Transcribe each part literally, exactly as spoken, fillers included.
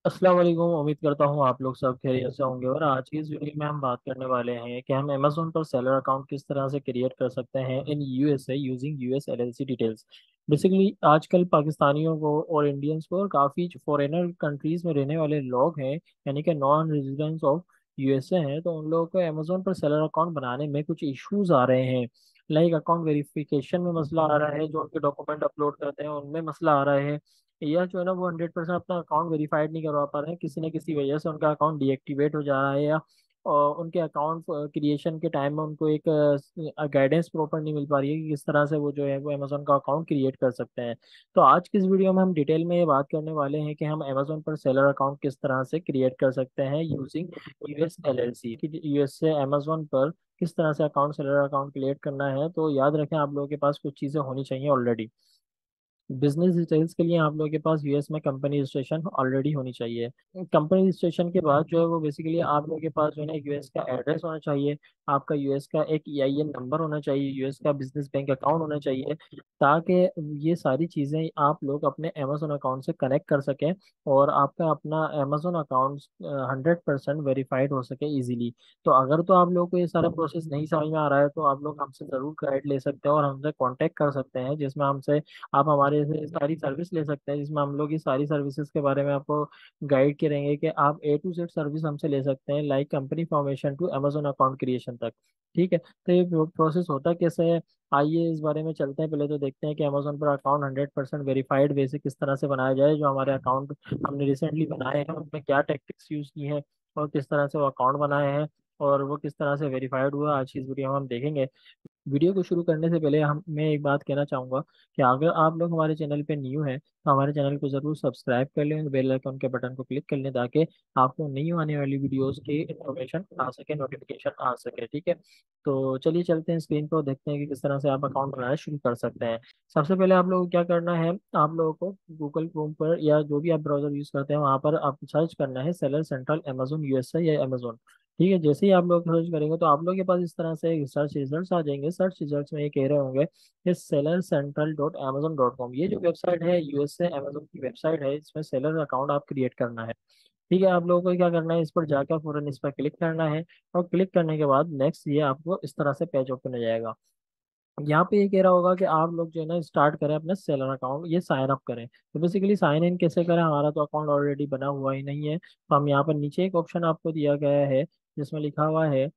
अस्सलाम वालेकुम। उम्मीद करता हूँ आप लोग सब खैरियत से होंगे। और आज की इस वीडियो में हम बात करने वाले हैं कि हम अमेजोन पर सेलर अकाउंट किस तरह से क्रिएट कर सकते हैं in USA using US LLC details. Basically आजकल पाकिस्तानियों को और इंडियंस को और काफ़ी फॉरेनर कंट्रीज में रहने वाले लोग हैं, यानी कि नॉन रेजिडेंट्स ऑफ यूएसए हैं, तो उन लोगों को अमेजोन पर सेलर अकाउंट बनाने में कुछ इश्यूज आ रहे हैं। लाइक अकाउंट वेरिफिकेशन में मसला आ रहा है, जो उनके डॉक्यूमेंट अपलोड करते हैं उनमें मसला आ रहा है, या जो है ना वो हंड्रेड परसेंट अपना अकाउंट वेरीफाइड नहीं करवा पा रहे हैं, किसी न किसी वजह से उनका अकाउंट डीएक्टिवेट हो जा रहा है, या और उनके अकाउंट क्रिएशन के टाइम में उनको एक गाइडेंस प्रॉपर नहीं मिल पा रही है कि किस तरह से वो जो है वो अमेजोन का अकाउंट क्रिएट कर सकते हैं। तो आज की इस वीडियो में हम डिटेल में ये बात करने वाले हैं कि हम अमेजोन पर सेलर अकाउंट किस तरह से क्रिएट कर सकते हैं यूजिंग यूएस एलएलसी। कि यूएस से अमेजोन पर किस तरह से अकाउंट सेलर अकाउंट क्रिएट करना है, तो याद रखें आप लोगों के पास कुछ चीज़ें होनी चाहिए ऑलरेडी। बिजनेस डिटेल्स के लिए आप लोगों के पास यूएस में कंपनी रजिस्ट्रेशन ऑलरेडी होनी चाहिए। कंपनी रजिस्ट्रेशन के बाद जो है वो बेसिकली आप लोगों के पास जो है ना यूएस का एड्रेस होना चाहिए, आपका यूएस का एक ईआईएन नंबर होना चाहिए, यूएस का बिजनेस बैंक अकाउंट होना चाहिए, ताकि ये सारी चीज़ें आप लोग अपने अमेजोन अकाउंट से कनेक्ट कर सकें और आपका अपना Amazon account hundred percent verified हो सके इजीली। तो अगर तो आप लोगों को ये सारा प्रोसेस नहीं समझ में आ रहा है तो आप लोग हमसे ज़रूर गाइड ले सकते हैं और हमसे कांटेक्ट कर सकते हैं, जिसमें हमसे आप हमारे से सारी सर्विस ले सकते हैं, जिसमें हम लोग ये सारी सर्विसेज के बारे में आपको गाइड करेंगे कि आप ए टू जेड सर्विस हमसे ले सकते हैं, like company formation to Amazon account creation तक। ठीक है, तो ये प्रोसेस होता कैसे है, आइए इस बारे में चलते हैं। पहले तो देखते हैं कि अमेजोन पर account hundred percent verified way से किस तरह से बनाया जाए। जो हमारे अकाउंट हमने रिसेंटली बनाए हैं उनमें क्या टेक्टिक्स यूज की हैं और किस तरह से वो अकाउंट बनाए हैं और वो किस तरह से वेरीफाइड हुआ, आज की इस वीडियो में हम देखेंगे। वीडियो को शुरू करने से पहले हम मैं एक बात कहना चाहूँगा कि अगर आप लोग हमारे चैनल पे न्यू हैं तो हमारे चैनल को ज़रूर सब्सक्राइब कर लें, बेल आइकन के बटन को क्लिक कर लें, ताकि आपको नई आने वाली वीडियोस की इन्फॉर्मेशन आ सके, नोटिफिकेशन आ सके। ठीक है, तो चलिए चलते हैं स्क्रीन पर और देखते हैं कि किस तरह से आप अकाउंट बनाना शुरू कर सकते हैं। सबसे पहले आप लोगों को क्या करना है, आप लोगों को गूगल क्रोम पर या जो भी आप ब्राउजर यूज़ करते हैं वहाँ पर आप सर्च करना है सेलर सेंट्रल अमेजोन यूएसए या अमेजोन। ठीक है, जैसे ही आप लोग सर्च करेंगे तो आप लोग के पास इस तरह से सर्च रिजल्ट्स आ जाएंगे। सर्च रिजल्ट्स में ये कह रहे होंगे कि seller central dot Amazon dot com, ये जो वेबसाइट है यूएस से अमेजोन की वेबसाइट है, इसमें सेलर अकाउंट आप क्रिएट करना है। ठीक है, आप लोगों को क्या करना है, इस पर जाकर फौरन इस पर क्लिक करना है और क्लिक करने के बाद नेक्स्ट ये आपको इस तरह से पेज ओपन हो जाएगा। यहाँ पे ये कह रहा होगा कि आप लोग जो है ना स्टार्ट करें अपना सेलर अकाउंट, ये साइन अप करें। तो बेसिकली साइन इन कैसे करें, हमारा तो अकाउंट ऑलरेडी बना हुआ ही नहीं है, तो हम यहाँ पर नीचे एक ऑप्शन आपको दिया गया है जिसमें लिखा हुआ है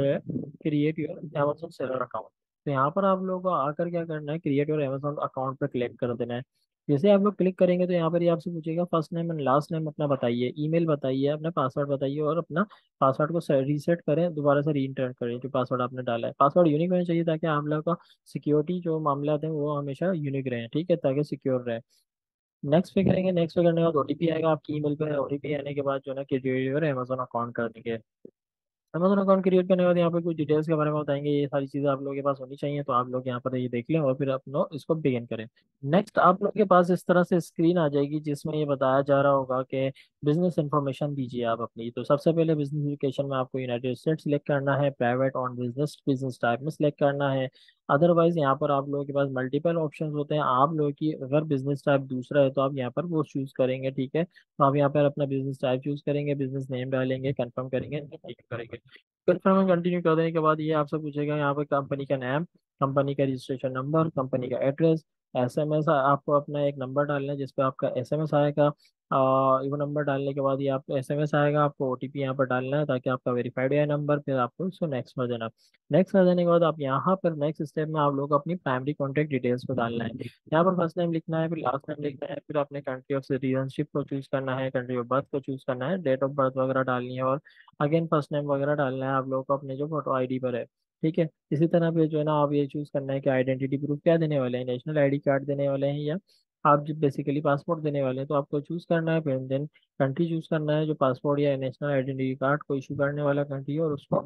create your Amazon seller account. तो यहाँ पर आप लोगों को आकर क्या करना है, क्रिएट योर अमेजोन अकाउंट पर क्लिक कर देना है। जैसे आप लोग क्लिक करेंगे तो यहाँ पर ये आपसे पूछेगा first name and last name अपना बताइए, ईमेल बताइए, अपना पासवर्ड बताइए और अपना पासवर्ड को रीसेट करें, दोबारा से री इंटर करें जो पासवर्ड आपने डाला है। पासवर्ड यूनिक होना चाहिए ताकि आप लोग का सिक्योरिटी जो मामला हैं वो हमेशा यूनिक रहे, ठीक है, ताकि सिक्योर रहे। नेक्स्ट पे करेंगे, नेक्स्ट पे करने के बाद ओटीपी आएगा आपकी ईमेल पे, ओटीपी आने के बाद जो है ना क्रिएट अमेजोन अकाउंट कर देंगे। अमेजोन अकाउंट क्रिएट करने के बाद यहाँ पे कुछ डिटेल्स के बारे में बताएंगे, ये सारी चीज़ें आप लोगों के पास होनी चाहिए, तो आप लोग यहाँ पर ये देख लें और फिर अपना इसको बिगिन करें। नेक्स्ट आप लोग के पास इस तरह से स्क्रीन आ जाएगी जिसमें ये बताया जा रहा होगा कि बिजनेस इंफॉर्मेशन दीजिए आप अपनी। तो सबसे पहले बिजनेस एप्लीकेशन में आपको यूनाइटेड स्टेट सिलेक्ट करना है, private on business business type में सिलेक्ट करना है। अदरवाइज यहाँ पर आप लोगों के पास मल्टीपल ऑप्शंस होते हैं, आप लोगों की अगर बिजनेस टाइप दूसरा है तो आप यहाँ पर वो चूज करेंगे। ठीक है, तो आप यहाँ पर अपना बिजनेस टाइप चूज करेंगे, बिजनेस नेम डालेंगे, कंफर्म करेंगे, continue करेंगे। कंफर्म कंटिन्यू कर देने के बाद ये आपसे पूछेगा यहाँ पे कंपनी का नाम, कंपनी का रजिस्ट्रेशन नंबर, कंपनी का एड्रेस, एसएमएस आपको अपना एक नंबर डालना है जिसपे आपका एसएमएस आएगा। आ, वो नंबर डालने के बाद ये आपको एसएमएस आएगा, आपको ओटीपी यहाँ पर डालना है ताकि आपका वेरीफाइड हो जाए नंबर, फिर आपको इसको नेक्स्ट कर देना। नेक्स्ट कर देने के बाद आप यहाँ पर नेक्स्ट स्टेप में आप लोग अपनी प्राइमरी कॉन्टैक्ट डिटेल्स को डालना है। यहाँ पर फर्स्ट नेम लिखना है, फिर लास्ट नेम लिखना है, फिर अपने कंट्री ऑफ सिटीजनशिप को चूज करना है, कंट्री ऑफ बर्थ को चूज करना है, डेट ऑफ बर्थ वगैरह डालनी है और अगेन फर्स्ट नेम वगैरह डालना है आप लोगों को अपने जो फोटो आईडी पर है। ठीक है, इसी तरह पे जो है ना आप ये चूज करना है कि आइडेंटिटी प्रूफ क्या देने वाले हैं, नेशनल आईडी कार्ड देने वाले हैं या आप जो बेसिकली पासपोर्ट देने वाले हैं, तो आपको चूज करना है। फिर देन कंट्री चूज करना है, जो पासपोर्ट या नेशनल आइडेंटिटी कार्ड को इशू करने वाला कंट्री है और उसको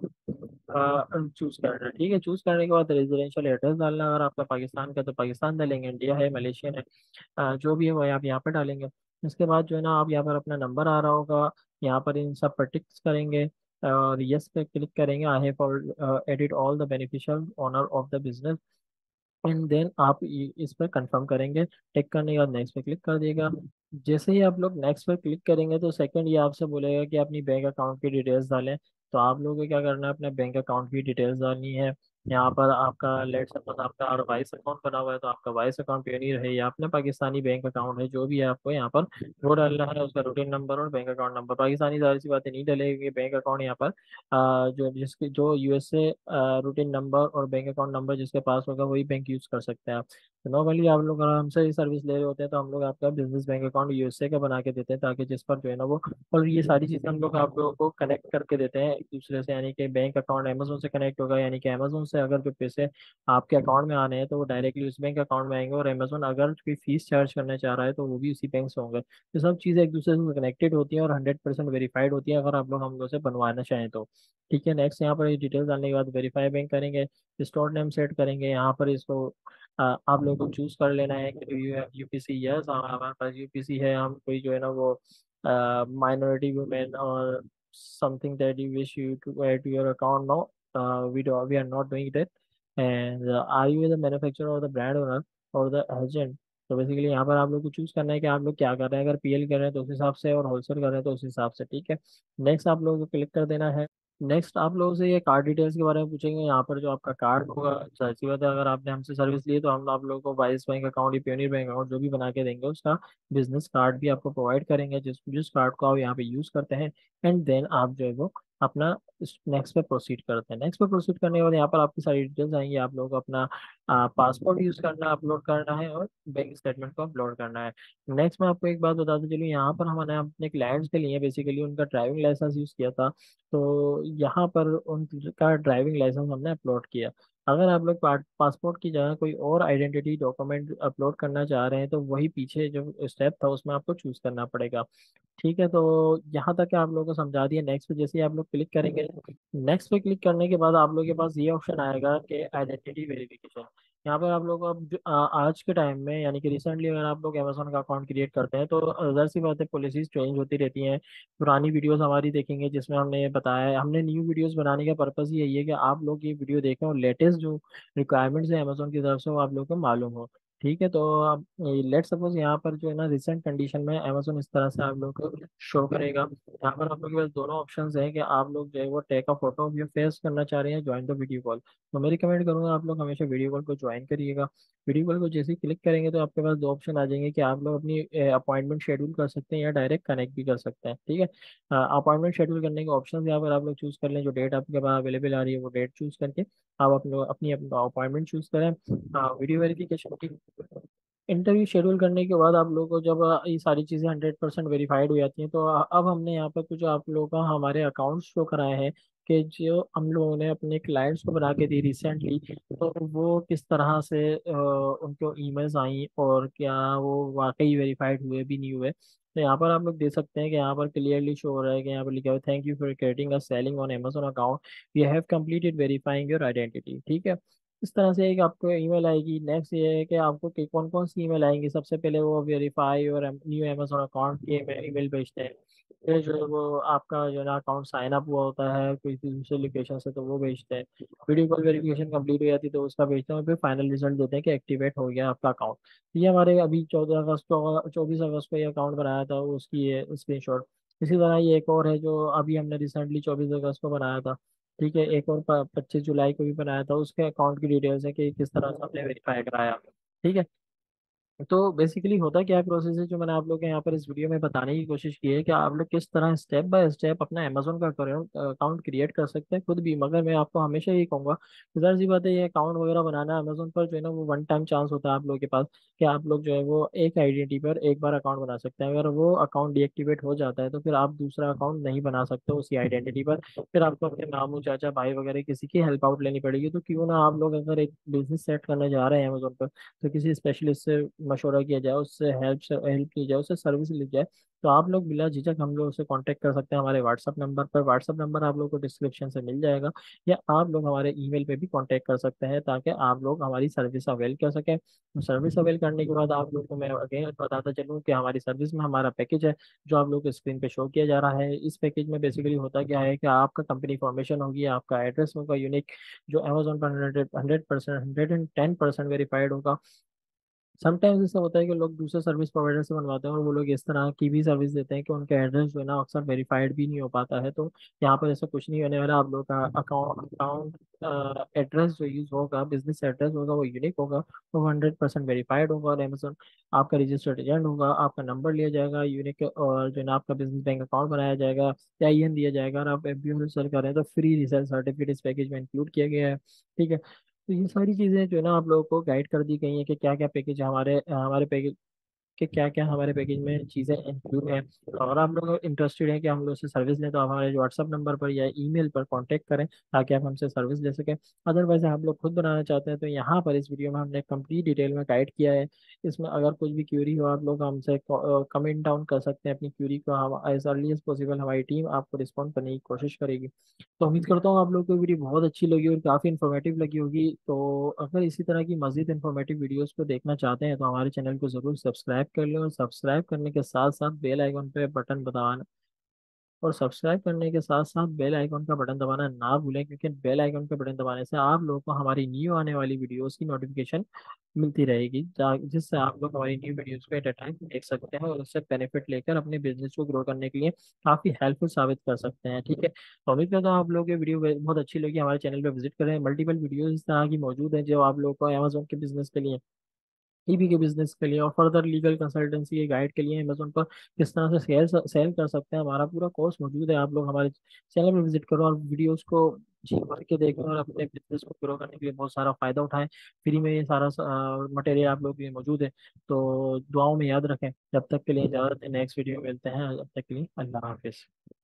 चूज करना है। ठीक है, चूज करने के बाद रेजिडेंशियल एड्रेस डालना है, अगर आपका पाकिस्तान का तो पाकिस्तान डालेंगे, इंडिया है, मलेशियन है, अ, जो भी है वो आप यहाँ पर डालेंगे। इसके बाद जो है ना आप यहाँ पर अपना नंबर आ रहा होगा, यहाँ पर इन सब पर टिक्स करेंगे और यस पे क्लिक करेंगे। I have edit all the beneficial owner of the business, and then आप इ- इस पर कंफर्म करेंगे। टिक करने के बाद नेक्स्ट पे क्लिक कर दिएगा। जैसे ही आप लोग नेक्स्ट पर क्लिक करेंगे तो सेकंड ये आपसे बोलेगा कि अपनी बैंक अकाउंट की डिटेल्स डालें। तो आप लोगों को क्या करना है, अपने बैंक अकाउंट की डिटेल्स डालनी है। यहाँ पर आपका लेट सपोज आपका और वाइस अकाउंट बना हुआ है तो आपका वाइस अकाउंट पेयोनीर है या अपना पाकिस्तानी बैंक अकाउंट है, जो भी है आपको यहाँ पर वो डालना है, उसका रूटीन नंबर और बैंक अकाउंट नंबर। पाकिस्तानी जाहिर सी बातें नहीं डलेगी, बैंक अकाउंट यहाँ पर आ, जो जिसके जो यूएसए रूटीन नंबर और बैंक अकाउंट नंबर जिसके पास होगा वही बैंक यूज कर सकते हैं आप। तो नॉर्मली आप लोग अगर हमसे ये सर्विस ले रहे होते हैं तो हम लोग आपका बिजनेस बैंक अकाउंट यूएसए का बना के देते हैं, ताकि जिस पर जो है ना वो, और ये सारी चीज़ें हम लोग आप लोगों को कनेक्ट करके देते हैं एक दूसरे से। यानी कि बैंक अकाउंट अमेजोन से कनेक्ट होगा, यानी कि अमेजोन से अगर कोई पैसे आपके अकाउंट में आने हैं तो वो डायरेक्टली उस बैंक अकाउंट में आएंगे, और अमेजोन अगर कोई फीस चार्ज करना चाह रहा है तो वो भी उसी बैंक से होंगे। तो सब चीज़ें एक दूसरे से कनेक्टेड होती हैं और हंड्रेड परसेंट वेरीफाइड होती है, अगर आप लोग हम लोग से बनवाना चाहें तो। ठीक है, नेक्स्ट यहाँ पर ये डिटेल्स डालने के बाद वेरीफाई बैंक करेंगे, स्टोर नेम सेट करेंगे। यहाँ पर इसको अ, आप लोगों को चूज कर लेना है कि यू हैव यूपीसी। यस, हमारे पास यूपीसी है। हम कोई जो है ना वो माइनॉरिटी वुमेन और something that you wish you to add to your account. No, we do we are not doing that. And are you the manufacturer or the brand owner or the agent. तो basically यहाँ पर आप लोग को choose करना है कि आप लोग क्या कर रहे हैं। अगर पीएल कर रहे हैं तो उस हिसाब से, और होलसेल कर रहे हैं तो उस हिसाब से। ठीक है, नेक्स्ट आप लोगों को क्लिक कर देना है। नेक्स्ट आप लोगों से ये कार्ड डिटेल्स के बारे में पूछेंगे। यहाँ पर जो आपका कार्ड होगा, जाहिर सी बात है अगर आपने हमसे सर्विस ली है तो हम आप लोगों को वाइस बैंक अकाउंट या प्योनियर बैंक अकाउंट जो भी बना के देंगे उसका बिजनेस कार्ड भी आपको प्रोवाइड करेंगे, जिस जिस कार्ड को आप यहाँ पे यूज करते हैं। एंड देन आप जो है वो अपना नेक्स्ट पे प्रोसीड करते हैं। नेक्स्ट पे प्रोसीड करने के बाद यहाँ पर आपकी सारी डिटेल्स आएंगी। आप लोगों को अपना पासपोर्ट यूज करना अपलोड करना है और बैंक स्टेटमेंट को अपलोड करना है। नेक्स्ट मैं आपको एक बात बताते चलूँ, यहाँ पर हमने अपने क्लाइंट्स के लिए बेसिकली उनका ड्राइविंग लाइसेंस यूज किया था। तो यहाँ पर उनका ड्राइविंग लाइसेंस हमने अपलोड किया। अगर आप लोग पासपोर्ट की जगह कोई और आइडेंटिटी डॉक्यूमेंट अपलोड करना चाह रहे हैं तो वही पीछे जो स्टेप था उसमें आपको चूज करना पड़ेगा। ठीक है, तो यहाँ तक आप लोगों को समझा दिया। नेक्स्ट पे जैसे ही आप लोग क्लिक करेंगे, नेक्स्ट पे क्लिक करने के बाद आप लोगों के पास ये ऑप्शन आएगा कि आइडेंटिटी वेरिफिकेशन। यहाँ पर आप लोग को अब जो- आ, आज के टाइम में यानी कि रिसेंटली अगर आप लोग अमेजोन का अकाउंट क्रिएट करते हैं तो अदर सी बात है, पॉलिसीज चेंज होती रहती हैं। पुरानी वीडियोस हमारी देखेंगे जिसमें हमने ये बताया है। हमने न्यू वीडियोस बनाने का पर्पस यही है कि आप लोग ये वीडियो देखें और लेटेस्ट जो रिक्वायरमेंट्स है अमेजोन की तरफ से वो आप लोग को मालूम हो। ठीक है, तो अब लेट सपोज यहाँ पर जो है ना रिसेंट कंडीशन में अमेजोन इस तरह से आप लोग को शो करेगा। यहाँ पर आप लोग के पास दोनों ऑप्शंस हैं कि आप लोग जो है वो take a photo of your face करना चाह रहे हैं, ज्वाइन द वीडियो कॉल। तो मैं रिकमेंड करूंगा आप लोग हमेशा वीडियो कॉल को ज्वाइन करिएगा। वीडियो कॉल को जैसे ही क्लिक करेंगे तो आपके पास दो ऑप्शन आ जाएंगे कि आप लोग अपनी अपॉइंटमेंट शेड्यूल कर सकते हैं या डायरेक्ट कनेक्ट भी कर सकते हैं। ठीक है, अपॉइंटमेंट शेड्यूल करने के ऑप्शन यहाँ पर आप लोग चूज कर लें, जो डेट आपके पास अवेलेबल आ रही है वो डेट चूज करके आप अपने अपनी अपॉइंटमेंट चूज करें। वीडियो वेरिफिकेशन की इंटरव्यू शेड्यूल करने के बाद आप लोगों को जब अ, ये सारी चीज़ें हंड्रेड परसेंट वेरीफाइड हो जाती हैं तो अ, अब हमने यहाँ पर कुछ आप लोगों का हमारे अकाउंट्स शो कराए हैं कि जो हम लोगों ने अपने क्लाइंट्स को बना के दी रिसेंटली, तो वो किस तरह से अ, उनको ईमेल्स आई और क्या वो वाकई वेरीफाइड हुए भी नहीं हुए। तो यहाँ पर आप लोग देख सकते हैं कि यहाँ पर क्लियरली शो हो रहा है कि यहाँ पर लिखा हुआ है, thank you for creating a selling on Amazon account, we have completed verifying your identity. ठीक है, इस तरह से एक आपको ईमेल आएगी। नेक्स्ट ये है कि आपको कि कौन कौन सी ईमेल आएंगी। सबसे पहले वो वेरीफाई और न्यू अमेजोन अकाउंट की ईमेल भेजते हैं। फिर जो है वो आपका जो है ना अकाउंट साइन अप हुआ होता है कोई दूसरे लोकेशन से तो वो भेजते हैं। वीडियो कॉल वेरिफिकेशन कंप्लीट हो जाती है तो उसका भेजते हैं और फिर फाइनल रिजल्ट देते हैं कि एक्टिवेट हो गया आपका अकाउंट। ये हमारे अभी चौदह अगस्त को चौबीस अगस्त को ये अकाउंट बनाया था उसकी ये स्क्रीनशॉट। इसी तरह ये एक और है जो अभी हमने रिसेंटली चौबीस अगस्त को बनाया था। ठीक है, एक और पच्चीस जुलाई को भी बनाया था, उसके अकाउंट की डिटेल्स है कि किस तरह से हमने वेरीफाई कराया। ठीक है, तो बेसिकली होता क्या है प्रोसेस है जो मैंने आप लोग के यहाँ पर इस वीडियो में बताने की कोशिश की है कि आप लोग किस तरह स्टेप बाय स्टेप अपना अमेजोन का अकाउंट क्रिएट कर सकते हैं खुद भी। मगर मैं आपको हमेशा यही कहूंगा, जाहिर सी बात है ये अकाउंट वगैरह बनाना अमेजोन पर जो है ना वो वन टाइम चांस होता है आप लोग के पास कि आप लोग जो है वो एक आइडेंटिटी पर एक बार अकाउंट बना सकते हैं। अगर वो अकाउंट डीएक्टिवेट हो जाता है तो फिर आप दूसरा अकाउंट नहीं बना सकते उसी आइडेंटिटी पर। फिर आपको अपने मामू चाचा भाई वगैरह किसी की हेल्प आउट लेनी पड़ेगी। तो क्यों ना आप लोग अगर एक बिजनेस सेट करने जा रहे हैं अमेजोन पर तो किसी स्पेशलिस्ट से मशवरा किया जाए, उससे हेल्प हेल्प की जाए, उससे सर्विस ली जाए, तो आप लोग बिला झिझक हम लोग से कांटेक्ट कर सकते हैं हमारे व्हाट्सअप नंबर पर। व्हाट्सअप नंबर आप लोग को डिस्क्रिप्शन से मिल जाएगा, या आप लोग हमारे ईमेल पे भी कांटेक्ट कर सकते हैं, ताकि आप लोग हमारी सर्विस अवेल कर सकें। सर्विस अवेल करने के बाद आप लोग को मैं अगेन बताता चलूँ कि हमारी सर्विस में हमारा पैकेज है जो आप लोग को स्क्रीन पे शो किया जा रहा है। इस पैकेज में बेसिकली होता क्या है कि आपका कंपनी फॉर्मेशन होगी, आपका एड्रेस होगा यूनिक, जो अमेजोन पर hundred hundred percent hundred and ten percent verified होगा। समटाइम्स ऐसा होता है कि लोग दूसरे सर्विस प्रोवाइडर से बनवाते हैं और वो लोग इस तरह की भी सर्विस देते हैं कि उनका एड्रेस जो है ना अक्सर वेरीफाइड भी नहीं हो पाता है। तो यहाँ पर ऐसा कुछ नहीं होने वाला। आप लोग का अकाउंट अकाउंट एड्रेस जो यूज होगा, बिजनेस एड्रेस होगा, वो यूनिक होगा, वो हंड्रेड परसेंट वेरीफाइड होगा, और अमेजोन आपका रजिस्टर्ड एजेंट होगा, आपका नंबर लिया जाएगा यूनिक, और जो है ना आपका बिजनेस बैंक अकाउंट बनाया जाएगा, आई एन दिया जाएगा, और आप एफ बी ओ सेल कर रहे हैं तो फ्री रिसेल सर्टिफिकेट इस पैकेज में इंक्लूड किया गया है। ठीक है, तो ये सारी चीज़ें जो है ना आप लोगों को गाइड कर दी गई हैं कि क्या क्या पैकेज हमारे हमारे पैकेज कि क्या क्या हमारे पैकेज में चीज़ें इंक्लूड हैं। तो अगर आप लोग इंटरेस्टेड हैं कि हम लोग से सर्विस लें, तो आप हमारे व्हाट्सअप नंबर पर या ईमेल पर कांटेक्ट करें, ताकि आप हमसे सर्विस ले सकें। अदरवाइज आप लोग खुद बनाना चाहते हैं तो यहाँ पर इस वीडियो में हमने कंप्लीट डिटेल में गाइड किया है। इसमें अगर कुछ भी क्यूरी हो आप लोग हमसे कमेंट डाउन कर सकते हैं अपनी क्यूरी को, हम एज अर्ली एज पॉसिबल हमारी टीम आपको रिस्पॉन्ड करने की कोशिश करेगी। तो उम्मीद करता हूँ आप लोग को वीडियो बहुत अच्छी लगी और काफ़ी इन्फॉर्मेटिव लगी होगी। तो अगर इसी तरह की मज़ीद इन्फॉर्मेटिव वीडियोस को देखना चाहते हैं तो हमारे चैनल को ज़रूर सब्सक्राइब कर लें, और सब्सक्राइब करने के साथ साथ बेल आइकन पे बटन दबाना और सब्सक्राइब करने के साथ साथ बेल आइकन का बटन दबाना ना भूलें, क्योंकि बेल आइकन के बटन दबाने से आप लोगों को हमारी न्यू आने वाली वीडियोस की नोटिफिकेशन मिलती रहेगी, जा- जिससे आप लोग हमारी न्यू वीडियोस को एट अ टाइम देख सकते हैं और उससे बेनिफिट लेकर अपने बिजनेस को ग्रो करने के लिए काफ़ी हेल्पफुल साबित कर सकते हैं। ठीक है, तो उम्मीद करता हूँ आप लोगों की वीडियो बहुत अच्छी लगी। हमारे चैनल पर विजिट करें, मल्टीपल वीडियोज इस तरह की मौजूद है जो आप लोगों को अमेजोन के बिजनेस के लिए, ईबी के बिजनेस के लिए, और फर्दर लीगल कंसल्टेंसी के गाइड के लिए अमेजोन पर किस तरह से सेल सेल कर सकते हैं, हमारा पूरा कोर्स मौजूद है। आप लोग हमारे चैनल पर विजिट करो और वीडियोस को जी भर के देखें और अपने बिजनेस को ग्रो करने के लिए बहुत सारा फायदा उठाएं। फ्री में ये सारा मटेरियल आप लोग के लिए मौजूद है। तो दुआओं में याद रखें। जब तक के लिए इजाजत है, नेक्स्ट वीडियो में मिलते हैं। जब तक के लिए अल्लाह हाफिज़।